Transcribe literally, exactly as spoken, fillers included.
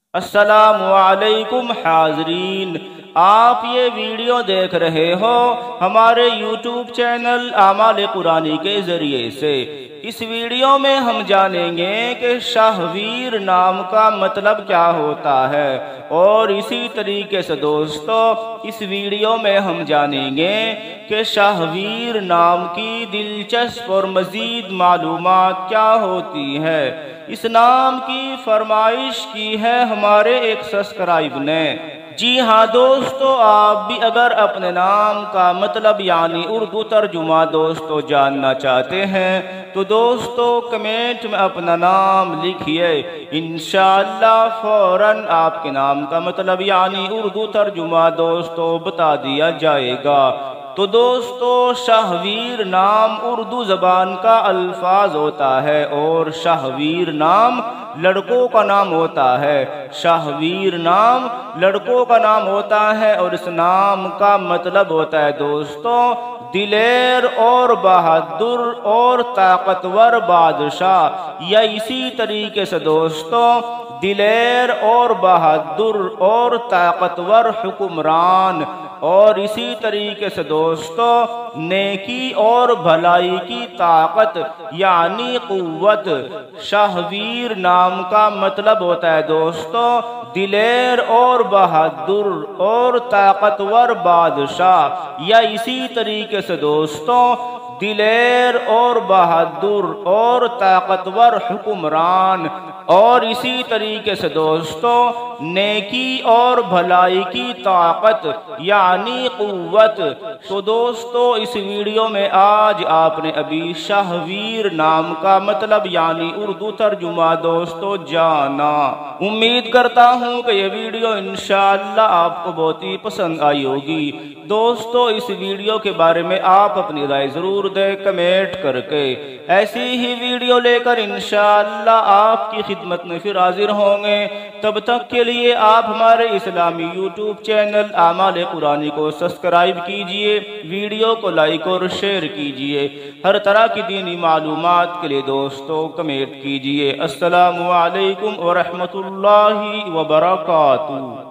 السلام علیکم حاضرین، آپ یہ ویڈیو دیکھ رہے ہو ہمارے یوٹیوب چینل اعمال قرآنی کے ذریعے سے۔ اس ویڈیو میں ہم جانیں گے کہ شاہویر نام کا مطلب کیا ہوتا ہے، اور اسی طریقے سے دوستو اس ویڈیو میں ہم جانیں گے کہ شاہویر نام کی دلچسپ اور مزید معلومات کیا ہوتی ہے۔ اس نام کی فرمائش کی ہے ہمارے ایک سبسکرائب نے۔ جی ہاں دوستو، آپ بھی اگر اپنے نام کا مطلب یعنی اردو ترجمہ دوستو جاننا چاہتے ہیں تو دوستو کمنٹ میں اپنا نام لکھیے، انشاءاللہ فوراً آپ کے نام کا مطلب یعنی اردو ترجمہ دوستو بتا دیا جائے گا۔ تو دوستو شاہویر نام اردو زبان کا الفاظ ہوتا ہے، اور شاہویر نام لڑکوں کا نام ہوتا ہے۔ شاہویر نام لڑکوں کا نام ہوتا ہے، اور اس نام کا مطلب ہوتا ہے دوستو دلیر اور بہادر اور طاقتور بادشاہ، یا اسی طریقے سے دوستو دلیر اور بہادر اور طاقتور حکمران، اور اسی طریقے سے دوستو نیکی اور بھلائی کی طاقت یعنی قوت۔ شاہویر نام کا مطلب ہوتا ہے دوستو دلیر اور بہادر اور طاقتور بادشاہ، یا اسی طریقے سے دوستو دلیر اور بہادر اور طاقتور حکمران، اور اسی طریقے سے دوستو نیکی اور بھلائی کی طاقت یعنی قوت۔ تو دوستو اس ویڈیو میں آج آپ نے ابھی شاہویر نام کا مطلب یعنی اردو ترجمہ دوستو جانا۔ امید کرتا ہوں کہ یہ ویڈیو انشاءاللہ آپ کو بہت ہی پسند آئی ہوگی۔ دوستو اس ویڈیو کے بارے میں آپ اپنی رائے ضرور دیں کمنٹ کر کے۔ ایسی ہی ویڈیو لے کر انشاءاللہ آپ کی خدمت میں پھر حاضر ہوں گے۔ تب تک کے لیے آپ ہمارے اسلامی یوٹیوب چینل اعمال قرآنی کو سبسکرائب کیجئے، ویڈیو کو لائک اور شیئر کیجئے۔ ہر طرح کی دینی معلومات کے لیے دوستو کمنٹ کیجئے۔ السلام علیکم ورحمۃ اللہ وبرکاتہ۔